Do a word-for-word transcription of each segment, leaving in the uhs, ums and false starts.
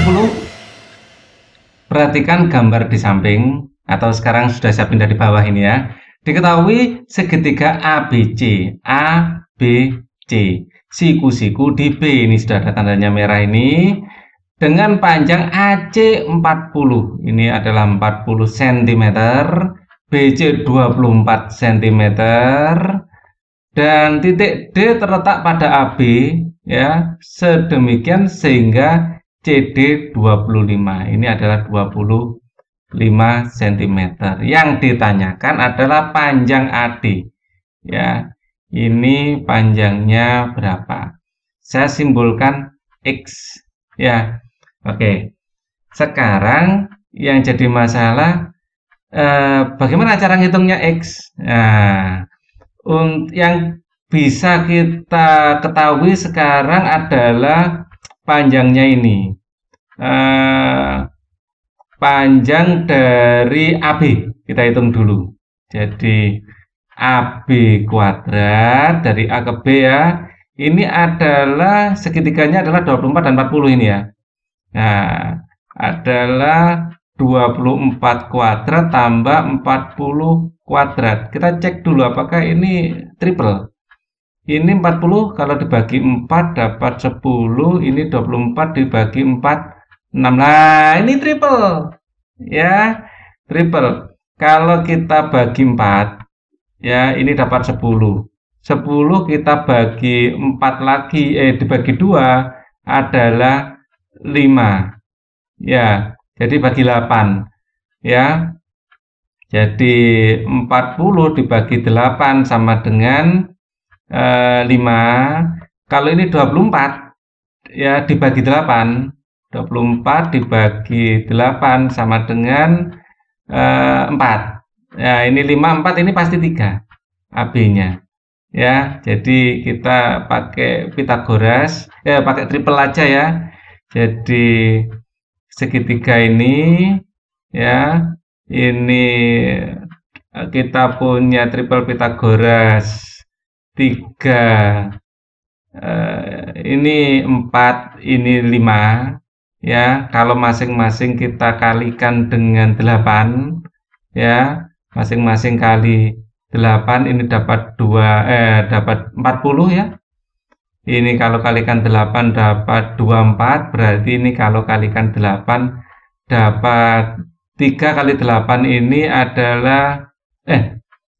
sepuluh. Perhatikan gambar di samping, atau sekarang sudah saya pindah di bawah ini ya. Diketahui segitiga A B C, A B C, siku-siku di B, ini sudah ada tandanya merah ini, dengan panjang A C empat puluh, ini adalah empat puluh sentimeter, B C dua puluh empat sentimeter, dan titik D terletak pada A B ya, sedemikian sehingga C D dua puluh lima, ini adalah dua puluh lima sentimeter. Yang ditanyakan adalah panjang A D ya, ini panjangnya berapa, saya simbolkan X ya. Oke, sekarang yang jadi masalah eh, bagaimana cara ngitungnya X. Nah, untuk yang bisa kita ketahui sekarang adalah panjangnya ini, eh, panjang dari A B kita hitung dulu. Jadi A B kuadrat dari A ke B ya, ini adalah segitiganya adalah dua puluh empat dan empat puluh ini ya. Nah, adalah dua puluh empat kuadrat tambah empat puluh kuadrat. Kita cek dulu apakah ini triple. Ini empat puluh kalau dibagi empat dapat sepuluh, ini dua puluh empat dibagi empat, enam. Nah, ini triple. Ya, triple. Kalau kita bagi empat, ya ini dapat sepuluh. sepuluh kita bagi empat lagi, eh dibagi dua adalah lima. Ya, jadi bagi delapan. Ya. Jadi empat puluh dibagi delapan sama dengan lima. Kalau ini dua puluh empat ya dibagi delapan, dua puluh empat dibagi delapan sama dengan eh, empat ya, ini lima, empat, ini pasti tiga A B nya ya. Jadi kita pakai Pitagoras ya, pakai triple aja ya. Jadi segitiga ini ya, ini kita punya triple Pitagoras tiga, eh, ini empat, ini lima ya. Kalau masing-masing kita kalikan dengan delapan ya, masing-masing kali delapan, ini dapat dua, eh dapat empat puluh ya. Ini kalau kalikan delapan dapat dua puluh empat, berarti ini kalau kalikan delapan dapat tiga kali delapan, ini adalah eh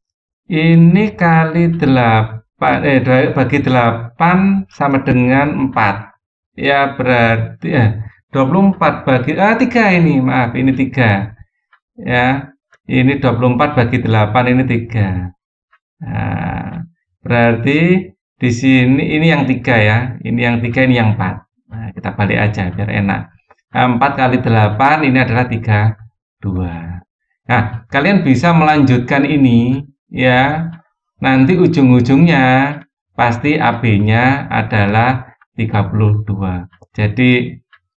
ini kali delapan, eh bagi delapan sama dengan empat ya, berarti eh dua puluh empat bagi ah tiga, ini maaf, ini tiga ya, ini dua puluh empat bagi delapan, ini tiga. Nah, berarti di sini ini yang tiga ya, ini yang tiga, ini yang empat. Nah, kita balik aja biar enak. Nah, empat kali delapan ini adalah tiga puluh dua. Nah, kalian bisa melanjutkan ini ya, nanti ujung-ujungnya pasti A B-nya adalah tiga puluh dua. Jadi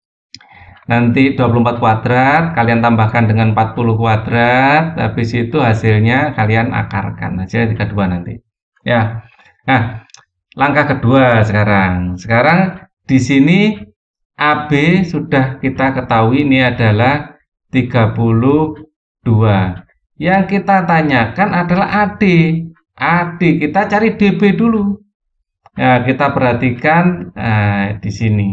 nanti dua puluh empat kuadrat kalian tambahkan dengan empat puluh kuadrat, habis itu hasilnya kalian akarkan aja tiga puluh dua nanti ya. Nah, langkah kedua sekarang. Sekarang di sini A B sudah kita ketahui ini adalah tiga puluh dua. Yang kita tanyakan adalah A D. A D kita cari D B dulu. Ya, kita perhatikan nah, di sini.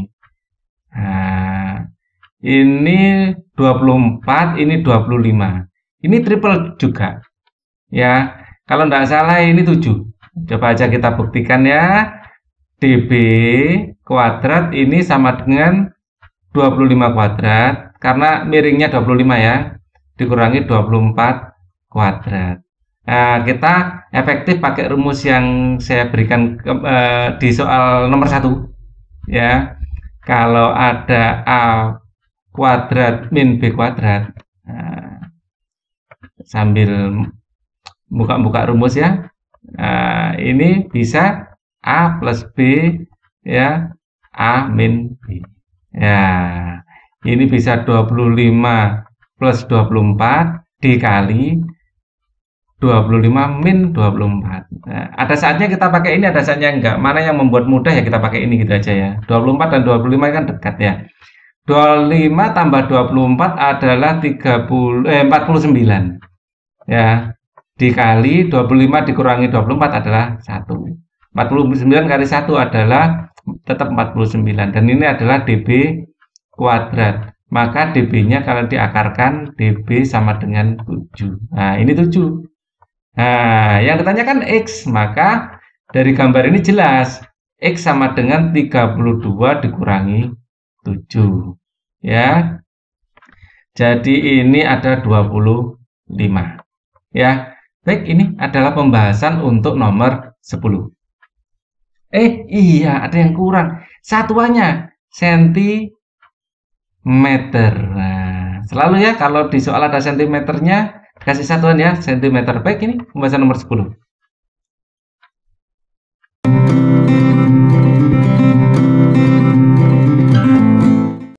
Nah, ini dua puluh empat, ini dua puluh lima. Ini triple juga. Ya, kalau tidak salah ini tujuh. Coba aja kita buktikan ya. D B kuadrat ini sama dengan dua puluh lima kuadrat, karena miringnya dua puluh lima ya, dikurangi dua puluh empat kuadrat. Nah, kita efektif pakai rumus yang saya berikan ke, eh, di soal nomor satu ya. Kalau ada A kuadrat min B kuadrat, nah, sambil buka-buka rumus ya. Nah, ini bisa A plus B ya, A min B ya. Ini bisa dua puluh lima plus dua puluh empat dikali dua puluh lima min dua puluh empat. Nah, ada saatnya kita pakai ini, ada saatnya enggak. Mana yang membuat mudah ya kita pakai ini gitu aja ya. dua puluh empat dan dua puluh lima kan dekat ya. dua puluh lima tambah dua puluh empat adalah tiga puluh eh empat puluh sembilan. Ya. Dikali dua puluh lima dikurangi dua puluh empat adalah satu. empat puluh sembilan kali satu adalah tetap empat puluh sembilan, dan ini adalah dB kuadrat. Maka dB-nya kalau diakarkan dB sama dengan tujuh. Nah, ini tujuh. Nah, yang ditanyakan X, maka dari gambar ini jelas X sama dengan tiga puluh dua dikurangi tujuh. Ya. Jadi ini ada dua puluh lima. Ya. Baik, ini adalah pembahasan untuk nomor sepuluh. Eh, iya, ada yang kurang. Satuannya sentimeter. Nah, selalu ya kalau di soal ada sentimeternya, kasih satuan ya, sentimeter. Baik, ini pembahasan nomor sepuluh.